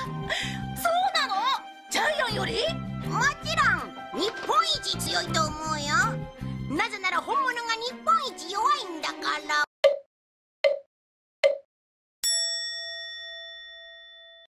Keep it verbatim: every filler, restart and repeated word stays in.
そうなの？ジャイアンより？ もちろん日本一強いと